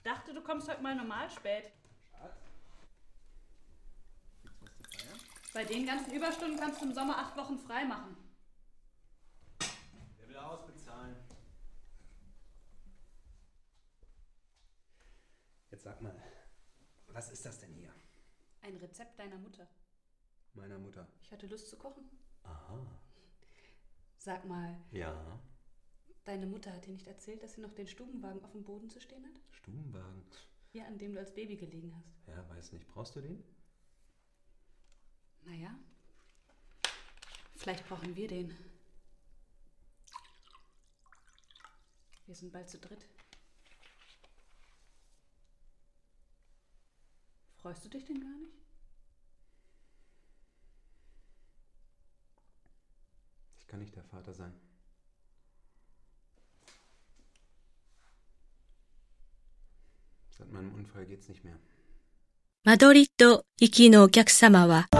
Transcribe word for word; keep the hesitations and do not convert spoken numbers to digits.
dachte, du kommst heute mal normal spät. Schatz? Gibt's was zu feiern? Bei den ganzen Überstunden kannst du im Sommer acht Wochen frei machen. Wer will ausbezahlen? Jetzt sag mal, was ist das denn hier? Ein Rezept deiner Mutter. Meiner Mutter. Ich hatte Lust zu kochen. Aha. Sag mal, Ja. deine Mutter hat dir nicht erzählt, dass sie noch den Stubenwagen auf dem Boden zu stehen hat? Stubenwagen. Ja, an dem du als Baby gelegen hast. Ja, weiß nicht. Brauchst du den? Naja, vielleicht brauchen wir den. Wir sind bald zu dritt. Freust du dich denn gar nicht? Ich kann nicht der Vater sein. Seit meinem Unfall geht's nicht mehr. 間取りと行きのお客様は